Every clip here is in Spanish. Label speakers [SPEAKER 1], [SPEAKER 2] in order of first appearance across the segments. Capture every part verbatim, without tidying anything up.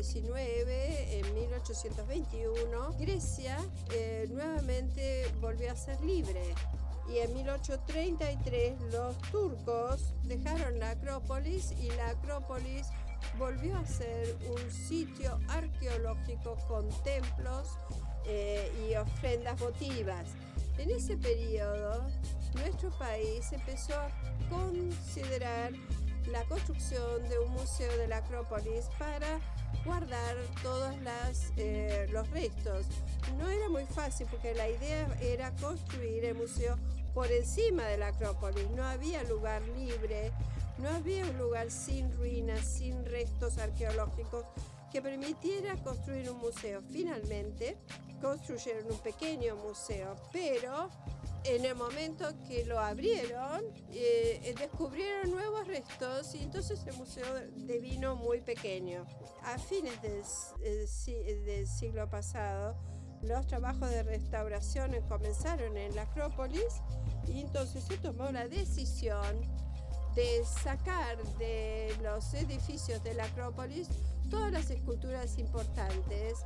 [SPEAKER 1] diecinueve, en mil ochocientos veintiuno, Grecia eh, nuevamente volvió a ser libre. Y en mil ochocientos treinta y tres los turcos dejaron la Acrópolis y la Acrópolis volvió a ser un sitio arqueológico con templos eh, y ofrendas votivas. En ese periodo, nuestro país empezó a considerar la construcción de un museo de la Acrópolis para guardar todos las, eh, los restos. No era muy fácil porque la idea era construir el museo por encima de la Acrópolis. No había lugar libre, no había un lugar sin ruinas, sin restos arqueológicos que permitiera construir un museo. Finalmente construyeron un pequeño museo, pero en el momento que lo abrieron, eh, descubrieron nuevos restos y entonces el museo devino muy pequeño. A fines del, del siglo pasado, los trabajos de restauración comenzaron en la Acrópolis y entonces se tomó la decisión de sacar de los edificios de la Acrópolis todas las esculturas importantes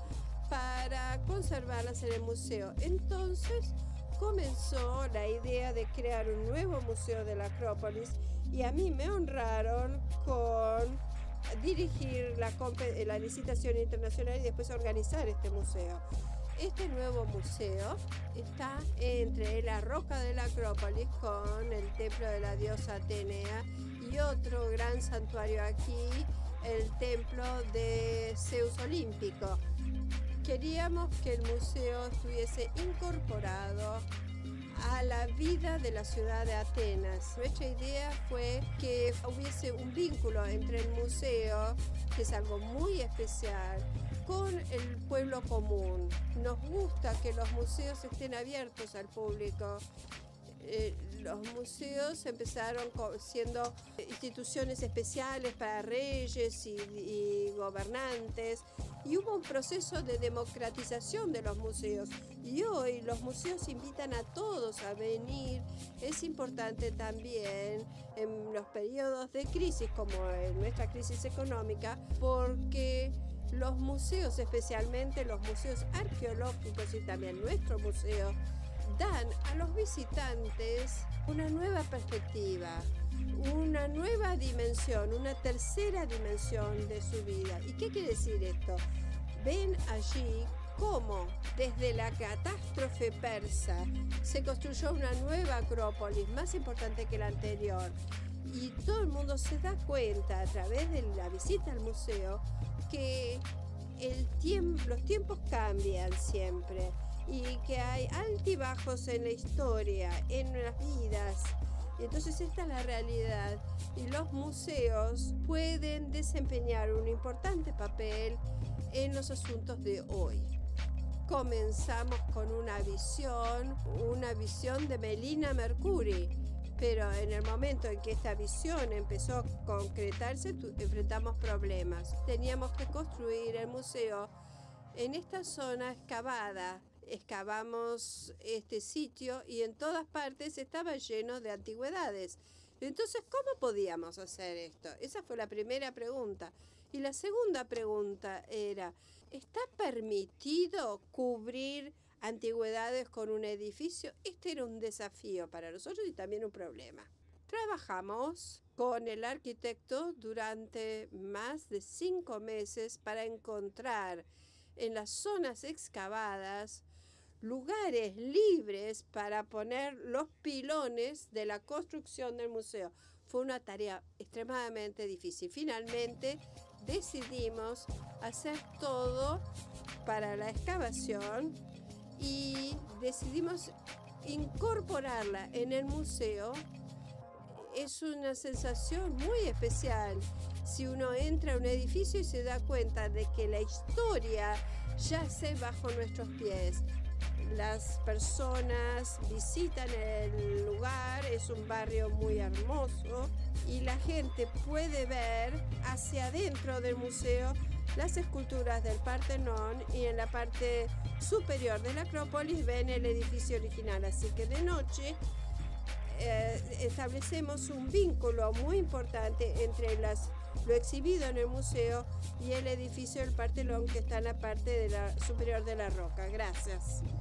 [SPEAKER 1] para conservarlas en el museo. Entonces comenzó la idea de crear un nuevo museo de la Acrópolis y a mí me honraron con dirigir la, la licitación internacional y después organizar este museo. Este nuevo museo está entre la roca de la Acrópolis con el templo de la diosa Atenea y otro gran santuario aquí, el templo de Zeus Olímpico. Queríamos que el museo estuviese incorporado a la vida de la ciudad de Atenas. Nuestra idea fue que hubiese un vínculo entre el museo, que es algo muy especial, con el pueblo común. Nos gusta que los museos estén abiertos al público. Eh, los museos empezaron siendo instituciones especiales para reyes y, y gobernantes y hubo un proceso de democratización de los museos y hoy los museos invitan a todos a venir. Es importante también en los periodos de crisis como en nuestra crisis económica porque los museos, especialmente los museos arqueológicos y también nuestro museo, dan a los visitantes una nueva perspectiva, una nueva dimensión, una tercera dimensión de su vida. ¿Y qué quiere decir esto? Ven allí cómo desde la catástrofe persa se construyó una nueva Acrópolis, más importante que la anterior. Y todo el mundo se da cuenta a través de la visita al museo que el tiempo, los tiempos cambian siempre y que hay altibajos en la historia, en las vidas. Entonces esta es la realidad y los museos pueden desempeñar un importante papel en los asuntos de hoy. Comenzamos con una visión, una visión de Melina Mercouri, pero en el momento en que esta visión empezó a concretarse, enfrentamos problemas. Teníamos que construir el museo en esta zona excavada. Excavamos este sitio y en todas partes estaba lleno de antigüedades. Entonces, ¿cómo podíamos hacer esto? Esa fue la primera pregunta. Y la segunda pregunta era, ¿está permitido cubrir antigüedades con un edificio? Este era un desafío para nosotros y también un problema. Trabajamos con el arquitecto durante más de cinco meses para encontrar en las zonas excavadas lugares libres para poner los pilones de la construcción del museo. Fue una tarea extremadamente difícil. Finalmente decidimos hacer todo para la excavación y decidimos incorporarla en el museo. Es una sensación muy especial si uno entra a un edificio y se da cuenta de que la historia yace bajo nuestros pies. Las personas visitan el lugar, es un barrio muy hermoso y la gente puede ver hacia adentro del museo las esculturas del Partenón y en la parte superior de la Acrópolis ven el edificio original. Así que de noche eh, establecemos un vínculo muy importante entre las lo exhibido en el museo y el edificio del Partelón, que está en la parte de la, superior de la roca. Gracias.